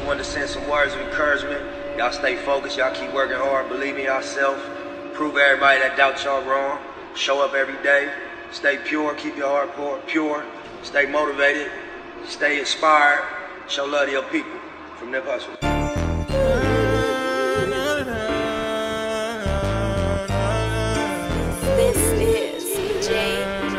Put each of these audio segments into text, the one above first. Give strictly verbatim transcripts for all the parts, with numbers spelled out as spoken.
wanted to send some words of encouragement. Y'all stay focused, y'all keep working hard, believe in yourself. Prove everybody that doubts y'all wrong. Show up every day. Stay pure, keep your heart pure. Stay motivated, stay inspired. Show love to your people. From Nip Hussle. This is J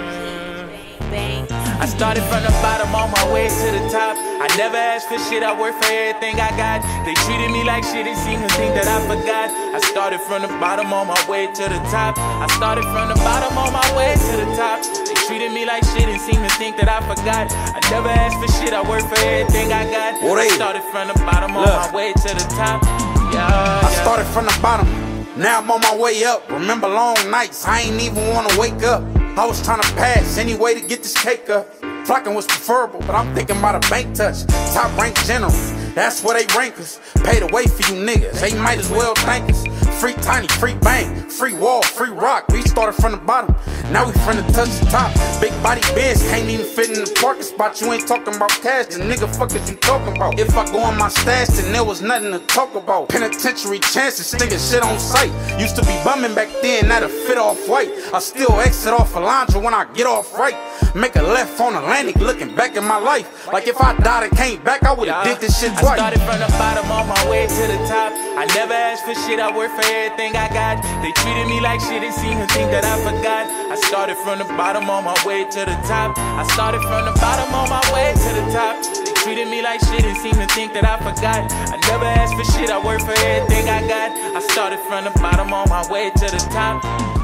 P Banks. I started from the bottom on my way to the top. I never asked for shit, I worked for everything I got. They treated me like shit, it seemed to think that I forgot. I started from the bottom on my way to the top. I started from the bottom on my way to the top. They treated me like shit and seemed to think that I forgot. I never asked for shit, I worked for everything I got. I started from the bottom on my way to the top. Yeah, yeah. I started from the bottom, now I'm on my way up. Remember long nights, I ain't even wanna wake up. I was trying to pass any way to get this cake up. Flocking was preferable, but I'm thinking about a bank touch. Top rank general, that's where they rank us. Paid away for you niggas, they might as well thank us. Free Tiny, free Bang, free Wall, free Rock. We started from the bottom, now we finna touch the top. Big body Benz can't even fit in the parking spot. You ain't talking about cash, the nigga fuck is you talking about? If I go on my stash, then there was nothing to talk about. Penitentiary chances, stinging shit on sight. Used to be bumming back then, now to fit off white. I still exit off Alondra when I get off right. Make a left on Atlantic, looking back in my life. Like if I died and came back, I would've yeah. did this shit twice. I started from the bottom on my way to the top. I never asked for shit, I worked for everything I got. They treated me like shit and seemed to think that I forgot. I started from the bottom on my way to the top. I started from the bottom on my way to the top. They treated me like shit and seemed to think that I forgot. I never asked for shit, I worked for everything I got. I started from the bottom on my way to the top.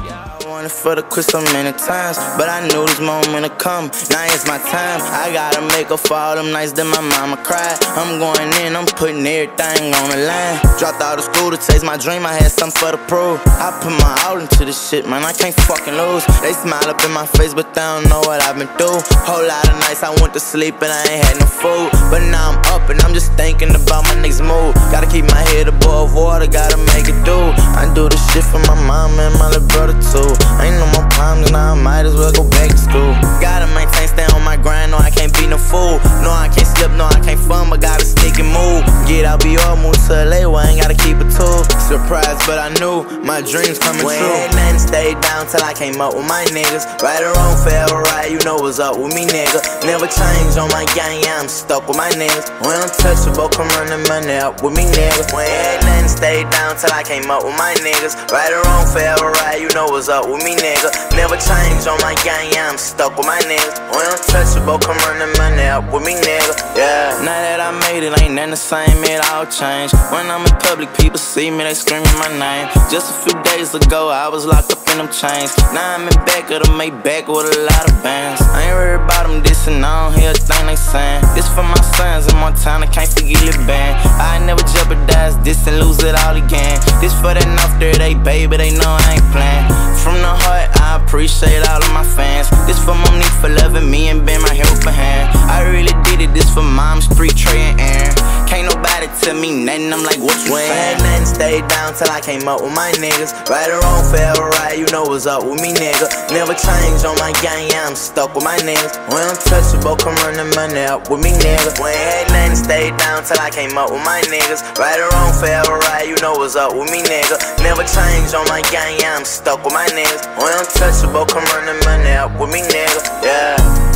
I wanted for the quit so many times, but I knew this moment would come. Now it's my time. I gotta make up for all them nights that my mama cried. I'm going in, I'm putting everything on the line. Dropped out of school to chase my dream, I had something for the prove. I put my all into this shit, man, I can't fucking lose. They smile up in my face, but they don't know what I've been through. Whole lot of nights I went to sleep and I ain't had no food, but now I'm up and I'm just thinking about my next move. Gotta keep my head above water, gotta make it do. I do this shit for my mom and my little brother too. Ain't no more problems, now I might as well go back to school. Gotta maintain, stay on my grind, no I can't be no fool. No I can't slip, no I can't fun, but gotta stick and move. Get out, be all move to L A, well I ain't gotta keep a tool. Surprised, but I knew my dreams coming when true. When nothing stayed down till I came up with my niggas. Right or wrong, fair or right, you know what's up with me nigga. Never change on my gang, yeah I'm stuck with my niggas. When I'm touchable, come run the money up with me nigga. When nothing stayed down till I came up with my niggas. Right or wrong, fair or right, you know what's up with me nigga. Never change on my gang, yeah I'm stuck with my niggas. When I'm touchable, come run the money up with me nigga. Yeah. Now that I made it, ain't nothing the same, it all changed. When I'm in public, people see me, they screaming my name. Just a few days ago, I was locked up in them chains. Now I'm in back of the Maybach with a lot of bands. I ain't worried about them dissing, I don't hear a thing they saying. This for my sons in Montana, can't forget it band. I never jeopardize this and lose it all again. This for that North there, they baby, they know I ain't playing. From the heart, I appreciate all of my fans. This for mommy for loving me and being my helping hand. I really did it, this for moms, Street, Trey, and Aaron. Can't nobody tell me nothing, I'm like, what you when saying? Nothing stayed down till I came up with my niggas. Right or wrong, fair or right, you know what's up with me nigga. Never change on my gang, yeah I'm stuck with my niggas. When I'm touchable, come run the money up with me nigga. When nothing stayed down till I came up with my niggas. Right or wrong, fair or right, you know what's up with me nigga. Never change on my gang, yeah I'm stuck with my niggas. When I'm touchable, come run the money up with me nigga. Yeah.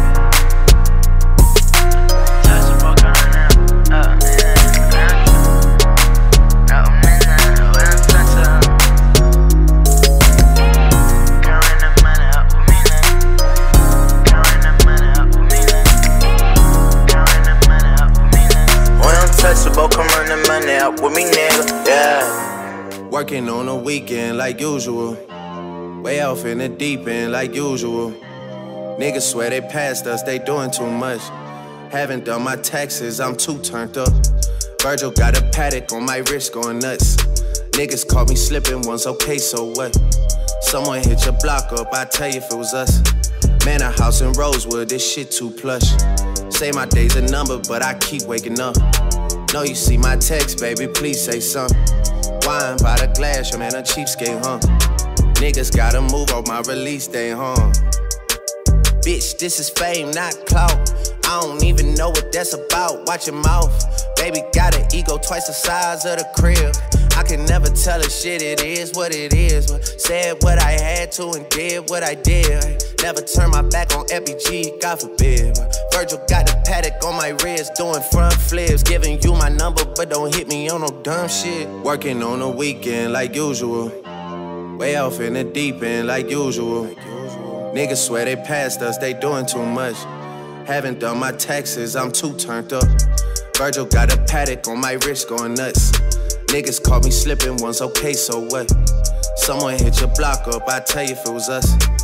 Come run the money up with me, nigga, yeah. Working on a weekend like usual. Way off in the deep end like usual. Niggas swear they passed us, they doing too much. Haven't done my taxes, I'm too turned up. Virgil got a paddock on my wrist going nuts. Niggas caught me slipping once, okay, so what? Someone hit your block up, I tell you if it was us. Man, a house in Rosewood, this shit too plush. Say my day's a number, but I keep waking up. Know you see my text, baby, please say something. Wine by the glass, your man a cheapskate, huh? Niggas gotta move on my release day, huh? Bitch, this is fame, not clout. I don't even know what that's about. Watch your mouth. Baby got an ego twice the size of the crib. I can never tell a shit, it is what it is. Said what I had to and did what I did. Never turn my back on F B G, God forbid. Virgil got the paddock on my wrist, doing front flips. Giving you my number, but don't hit me on no dumb shit. Working on the weekend like usual. Way off in the deep end like usual. Niggas swear they passed us, they doing too much. Haven't done my taxes, I'm too turned up. Virgil got a paddock on my wrist going nuts. Niggas caught me slipping once, okay, so what? Someone hit your block up, I tell you if it was us.